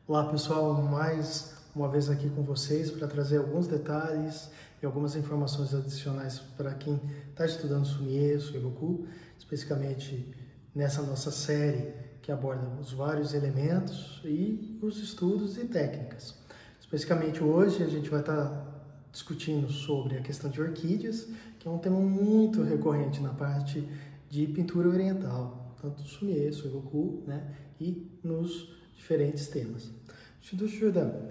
Olá pessoal, mais uma vez aqui com vocês para trazer alguns detalhes e algumas informações adicionais para quem está estudando Sumie, Suigoku, especificamente nessa nossa série que aborda os vários elementos e os estudos e técnicas. Especificamente hoje a gente vai estar discutindo sobre a questão de orquídeas, que é um tema muito recorrente na parte de pintura oriental, tanto Sumie, Suigoku, né, e nos diferentes temas. Shida,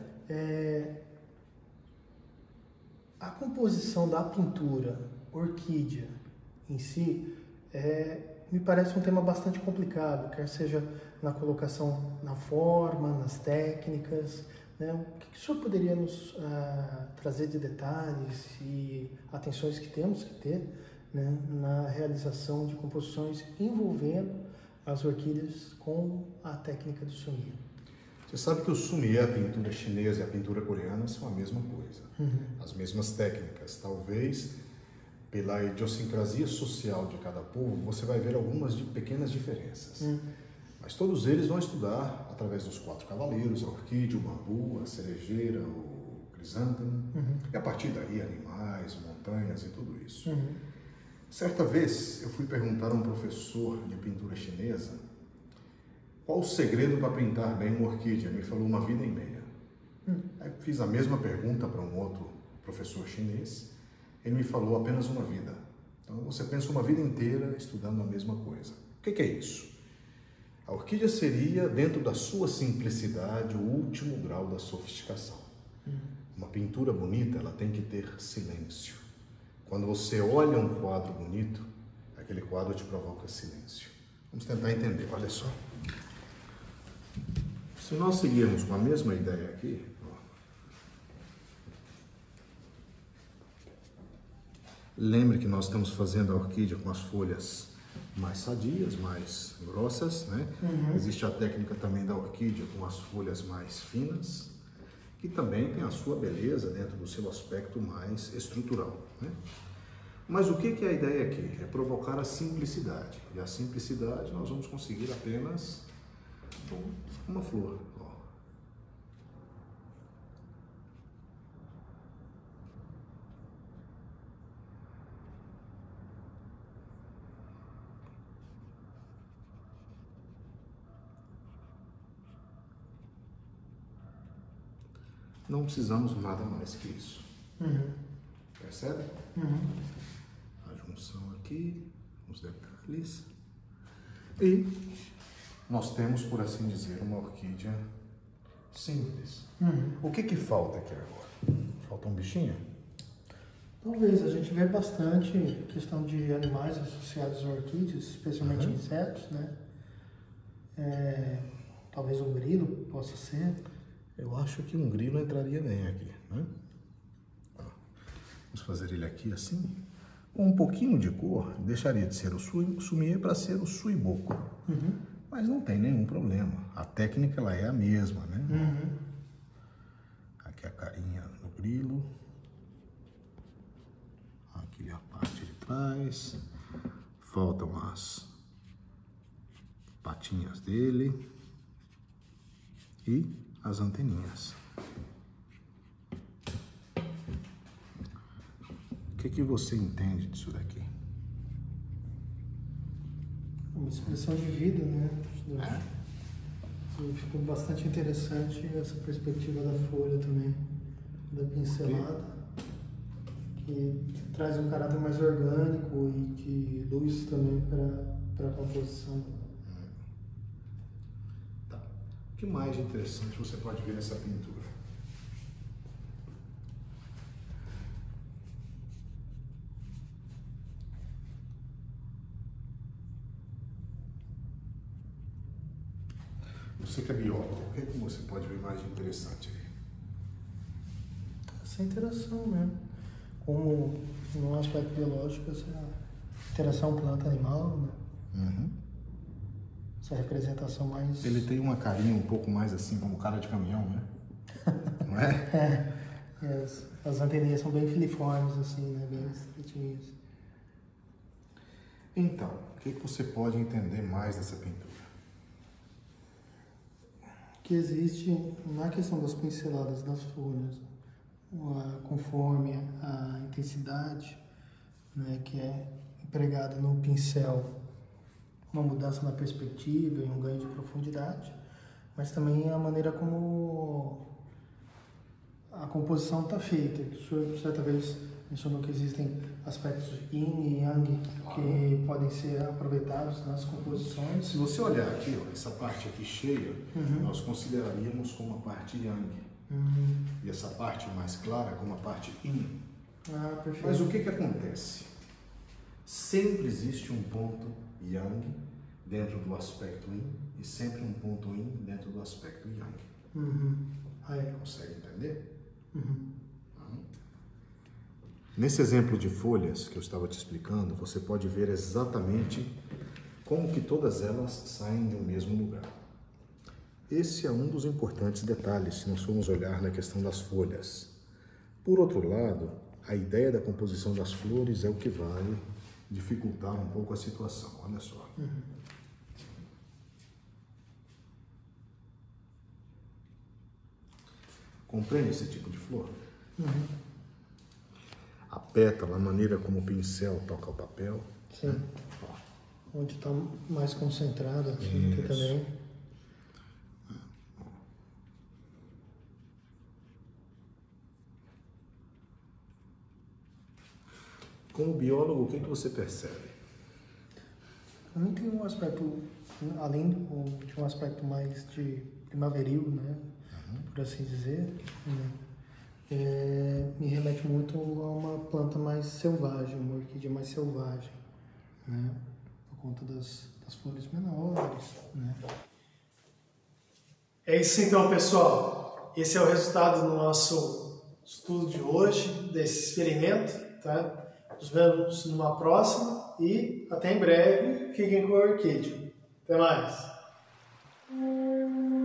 a composição da pintura orquídea em si me parece um tema bastante complicado, quer seja na colocação na forma, nas técnicas, né? O que o senhor poderia nos trazer de detalhes e atenções que temos que ter, né, na realização de composições envolvendo as orquídeas com a técnica do Sumie? Você sabe que o Sumie, a pintura chinesa e a pintura coreana são a mesma coisa, as mesmas técnicas. Talvez pela idiosincrasia social de cada povo, você vai ver algumas pequenas diferenças. Mas todos eles vão estudar através dos 4 cavaleiros, a orquídea, o bambu, a cerejeira, o crisântemo, e a partir daí animais, montanhas e tudo isso. Certa vez eu fui perguntar a um professor de pintura chinesa qual o segredo para pintar bem uma orquídea. Me falou 1 vida e meia. Aí fiz a mesma pergunta para um outro professor chinês. Ele me falou apenas 1 vida. Então você pensa 1 vida inteira estudando a mesma coisa. O que é isso? A orquídea seria, dentro da sua simplicidade, o último grau da sofisticação. Uma pintura bonita, ela tem que ter silêncio. Quando você olha um quadro bonito, aquele quadro te provoca silêncio. Vamos tentar entender, olha só. Se nós seguirmos com a mesma ideia aqui, lembre que nós estamos fazendo a orquídea com as folhas mais sadias, mais grossas, né? Existe a técnica também da orquídea com as folhas mais finas, que também tem a sua beleza dentro do seu aspecto mais estrutural, né? Mas o que é a ideia aqui? É provocar a simplicidade. E a simplicidade nós vamos conseguir apenas uma flor. Não precisamos nada mais que isso. Percebe? A junção aqui, os detalhes. E nós temos, por assim dizer, uma orquídea simples. O que falta aqui agora? Falta um bichinho? Talvez, a gente vê bastante questão de animais associados a orquídeas, especialmente insetos, né? Talvez um grilo possa ser. Eu acho que um grilo entraria bem aqui, né? Vamos fazer ele aqui assim. Com um pouquinho de cor, deixaria de ser o Sumie para ser o Suiboku. Mas não tem nenhum problema. A técnica ela é a mesma, né? Aqui a carinha do grilo. Aqui a parte de trás. Faltam as patinhas dele. E as anteninhas. O que você entende disso daqui? Uma expressão de vida, né? Ficou bastante interessante essa perspectiva da folha também, da pincelada, que traz um caráter mais orgânico e de luz também para a composição. Tá. O que mais interessante você pode ver nessa pintura? Você que é biólogo, o que você pode ver mais de interessante aí? Essa interação, né? Como no aspecto biológico, essa interação planta-animal, né? Essa representação mais... Ele tem uma carinha um pouco mais assim, como cara de caminhão, né? Não é? As anteninhas são bem filiformes, assim, né? Bem estreitinhas. Então, o que você pode entender mais dessa pintura? que existe na questão das pinceladas das folhas, conforme a intensidade, né, que é empregada no pincel, uma mudança na perspectiva e um ganho de profundidade, mas também a maneira como a composição está feita. O senhor certa vez mencionou que existem aspectos yin e yang que podem ser aproveitados nas composições. Se você olhar aqui, ó, essa parte aqui cheia, nós consideraríamos como a parte yang. E essa parte mais clara como a parte yin. Perfeito. Mas o que acontece? Sempre existe um ponto yang dentro do aspecto yin e sempre um ponto yin dentro do aspecto yang. Consegue entender? Nesse exemplo de folhas que eu estava te explicando, você pode ver exatamente como que todas elas saem de um mesmo lugar. Esse é um dos importantes detalhes se nós formos olhar na questão das folhas. Por outro lado, a ideia da composição das flores é o que vai dificultar um pouco a situação. Olha só. Compreende esse tipo de flor? A pétala, a maneira como o pincel toca o papel. Sim. Onde está mais concentrado aqui também. Como biólogo, o que você percebe? Para mim tem um aspecto, além de um aspecto mais de primaveril, né, por assim dizer, me remete muito a uma planta mais selvagem, uma orquídea mais selvagem, né, por conta das flores menores, né. É isso então, pessoal. Esse é o resultado do nosso estudo de hoje, desse experimento, tá? Nos vemos numa próxima e até em breve. Fiquem com a orquídea. Até mais!